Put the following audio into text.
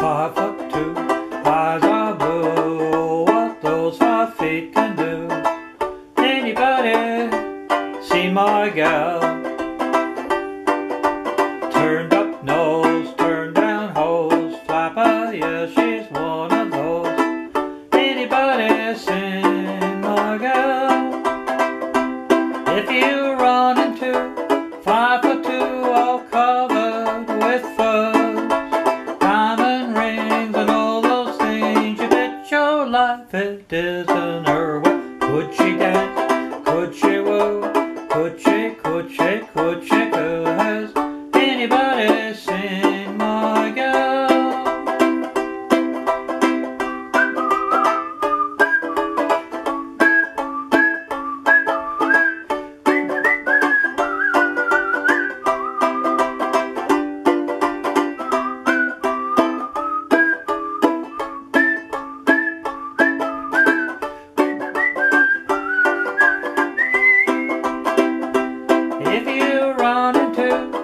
5'2", eyes are blue. What those 5 feet can do. Anybody seen my gal? Turned up nose, turned down hose, flapper, yeah, she's one of those. Anybody seen my gal? If you run into 5'2", all covered with fuzz, diamond rings and all those things, you bet your life it isn't her. Well, could she dance? Could she woo? Could she, could she, could she, could has anybody seen my gal? If you run into